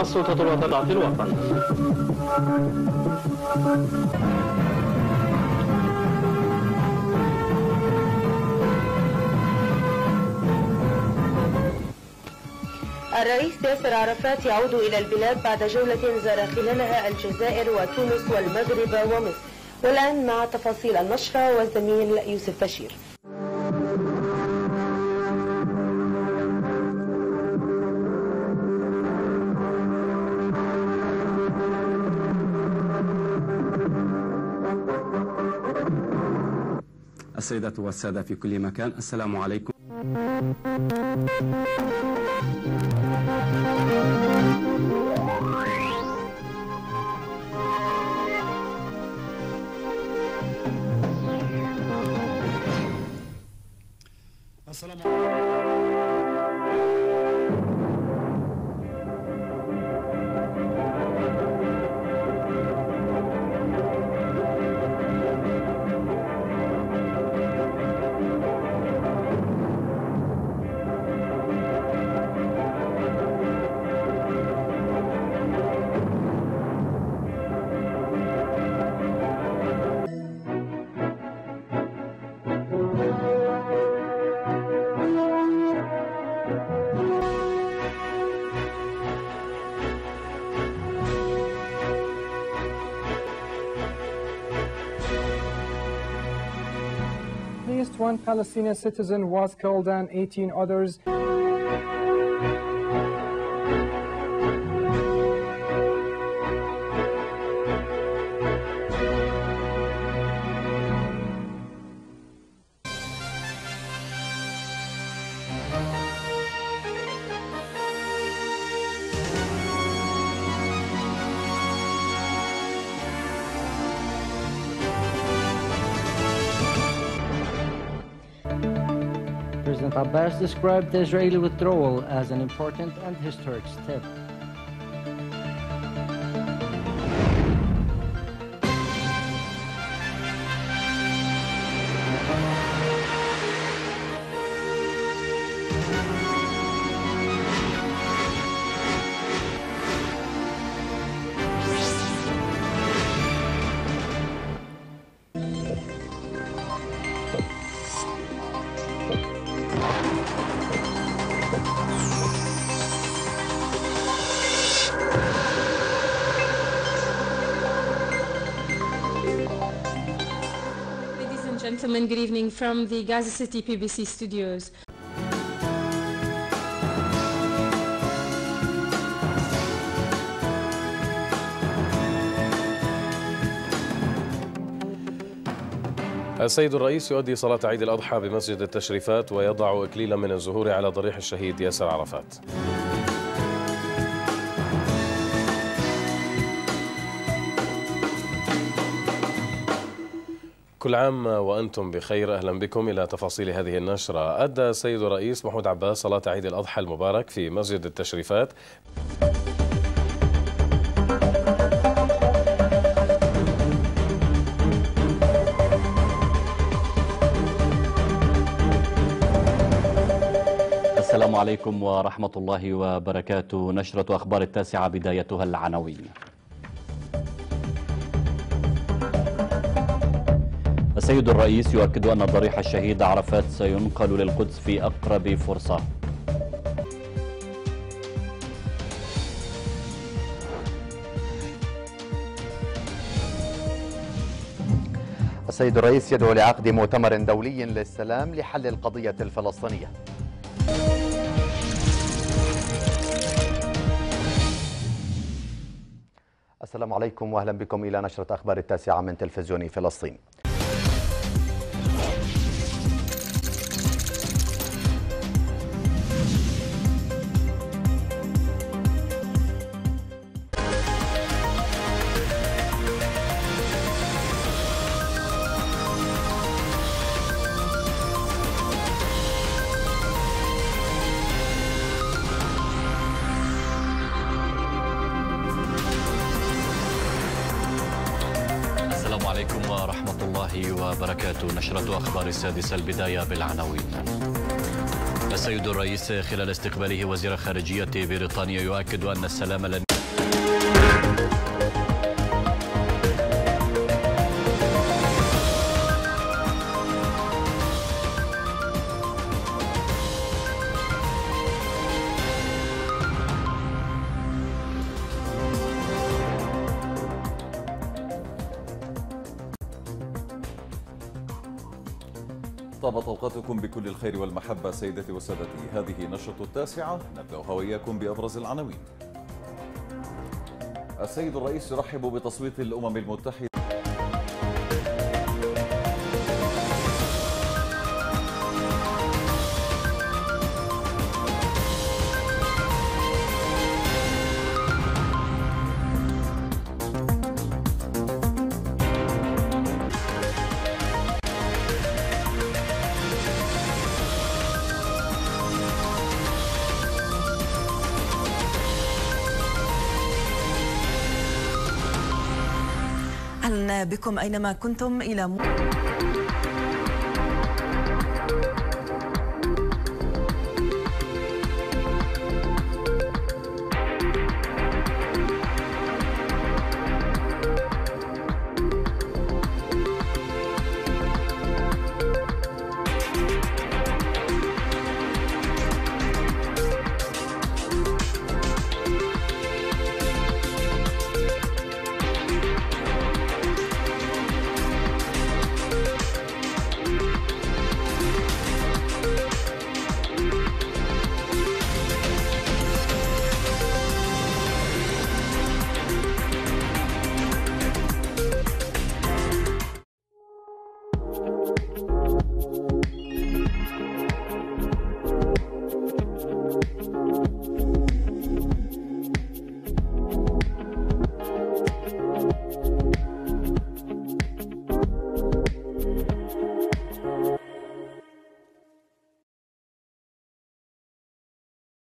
السلطة الوطنية الوطن. الرئيس ياسر عرفات يعود إلى البلاد بعد جولة زار خلالها الجزائر وتونس والمغرب ومصر. والآن مع تفاصيل النشرة والزميل يوسف بشير. السيدات والسادة في كل مكان، السلام عليكم. السلام عليكم. At least one Palestinian citizen was killed and 18 others. President Abbas described the Israeli withdrawal as an important and historic step. Gentlemen, good evening from the Gaza City PBC studios. السيد الرئيس يؤدي صلاة عيد الأضحى بمسجد التشريفات ويضع إكليلا من الزهور على ضريح الشهيد ياسر عرفات. كل عام وأنتم بخير، أهلا بكم إلى تفاصيل هذه النشرة. أدى السيد الرئيس محمود عباس صلاة عيد الأضحى المبارك في مسجد التشريفات السلام عليكم ورحمة الله وبركاته. نشرة أخبار التاسعة بدايتها العناوين. السيد الرئيس يؤكد أن ضريح الشهيد عرفات سينقل للقدس في أقرب فرصة. السيد الرئيس يدعو لعقد مؤتمر دولي للسلام لحل القضية الفلسطينية. السلام عليكم واهلا بكم الى نشرة اخبار التاسعة من تلفزيون فلسطين. عليكم ورحمة الله وبركاته. نشرة أخبار السادسة، البداية بالعناوين. السيد الرئيس خلال استقباله وزير خارجية بريطانيا يؤكد أن السلام لن طابت أوقاتكم بكل الخير والمحبة سيدتي وسادتي. هذه نشرة 9 نبدأها وإياكم بأبرز العناوين. السيد الرئيس يرحب بتصويت الأمم المتحدة. أهلا بكم أينما كنتم إلى